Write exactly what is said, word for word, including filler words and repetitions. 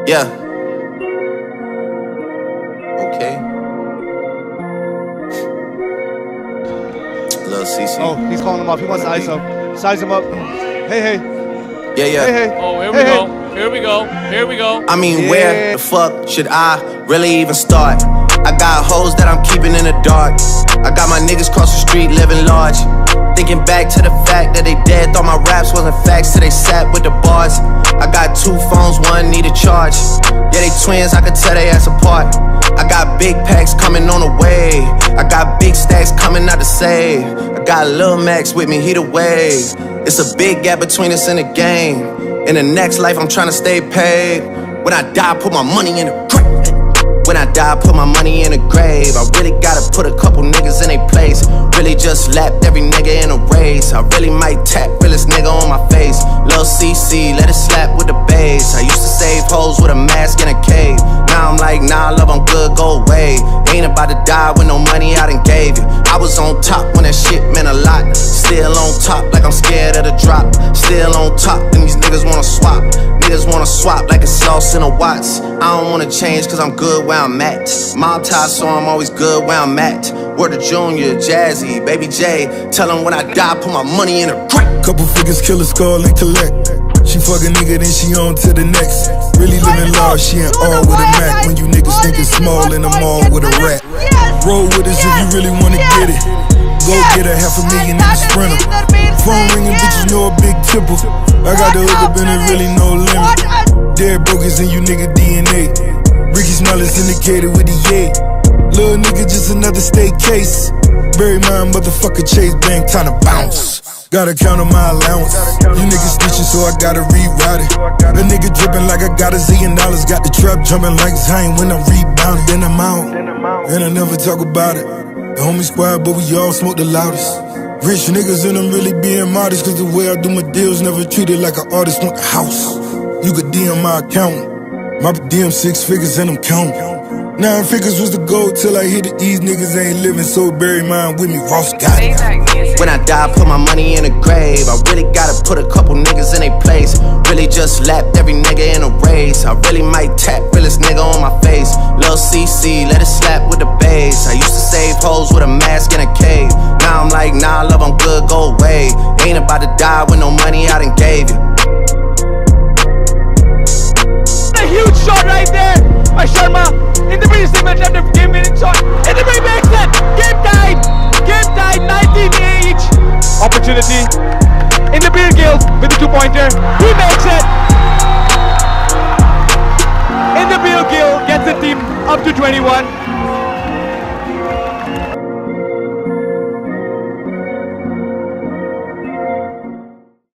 Yeah. Okay. Lil C C. Oh, he's calling him up. He wants to ice up. Size him up. Hey, hey. Yeah, yeah. Hey, hey. Oh, here we hey, go. Hey. Here we go. Here we go. I mean, Yeah. where the fuck should I really even start? I got hoes that I'm keeping in the dark. I got my niggas cross the street living large. Thinking back to the fact that they dead, thought my raps wasn't facts till they sat with the bars. I got two phones, one need a charge. Yeah, they twins, I could tell they ass apart. I got big packs coming on the way. I got big stacks coming out to save. I got Lil Max with me, he the wave. It's a big gap between us in the game. In the next life, I'm trying to stay paid. When I die, put my money in the grave. When I die, put my money in the grave. I really gotta put a couple niggas in their place. Really just lapped every nigga in a race. I really might tap realest nigga on my face. Lil C C, let it slap with the bass. I used to save hoes with a mask in a cave. Now I'm like, nah, love, I'm good, go away. Ain't about to die with no money I done gave you. I was on top when that shit meant a lot. Still on top like I'm scared of the drop. Still on top and these niggas wanna swap. Niggas wanna swap like it's sauce in a Watts. I don't wanna change cause I'm good where I'm at. Mob tie, so I'm always good where I'm at. Word to Junior, Jazzy, Baby J. Tell him when I die, put my money in a grave. Couple figures, kill a skull and collect. She fuck a nigga, then she on to the next. Really living large, she ain't all with a Mac. When you niggas thinking small in the mall with a rat. Roll with us if you really wanna get it. Go get a half a million in the Sprinter. Phone ringing, bitches know a big tipple. I got the hook up and there really no limit. Dead brokers and you nigga D N A. Ricky Smiley syndicated with the yay. Little nigga just another state case. Bury my motherfucker Chase Bank, time to bounce. Gotta count on my allowance. You niggas snitching, so I gotta rewrite it. A nigga dripping like I got a zillion dollars. Got the trap jumping like Zayn when I'm rebounding. Then I'm out, and I never talk about it. The homie squad, but we all smoke the loudest. Rich niggas and I'm really being modest. Cause the way I do my deals never treated like an artist want the house. You could D M my account. My D M six figures and I'm counting. Nine figures was the goal till I hit it. These niggas ain't living, so bury mine with me. Ross got it. When I die, put my money in a grave. I really gotta put a couple niggas in their place. Really just lapped every nigga in a race. I really might tap realest nigga on my face. Lil C C, let it slap with the bass. I used to save hoes with a mask in a cave. Now I'm like, nah, love, I'm good, go away. Ain't about to die with no money I done gave you. A huge shot right there by Sharma. In the previous segment, left a game winning shot. In the very makes it. Game tied. Game tied. nineteen each. Opportunity. In the beer guild with the two pointer. He makes it. In the beer guild gets the team up to twenty-one.